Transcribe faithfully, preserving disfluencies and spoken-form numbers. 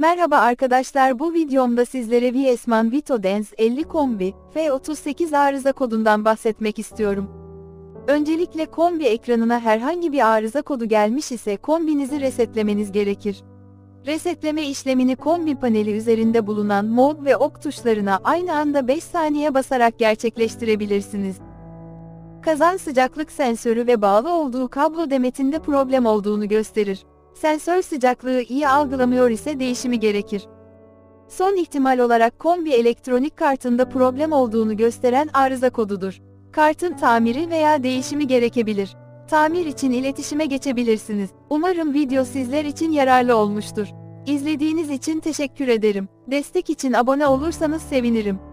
Merhaba arkadaşlar, bu videomda sizlere Viessmann Vitodance elli kombi F otuz sekiz arıza kodundan bahsetmek istiyorum. Öncelikle kombi ekranına herhangi bir arıza kodu gelmiş ise kombinizi resetlemeniz gerekir. Resetleme işlemini kombi paneli üzerinde bulunan Mode ve Ok tuşlarına aynı anda beş saniye basarak gerçekleştirebilirsiniz. Kazan sıcaklık sensörü ve bağlı olduğu kablo demetinde problem olduğunu gösterir. Sensör sıcaklığı iyi algılamıyor ise değişimi gerekir. Son ihtimal olarak kombi elektronik kartında problem olduğunu gösteren arıza kodudur. Kartın tamiri veya değişimi gerekebilir. Tamir için iletişime geçebilirsiniz. Umarım video sizler için yararlı olmuştur. İzlediğiniz için teşekkür ederim. Destek için abone olursanız sevinirim.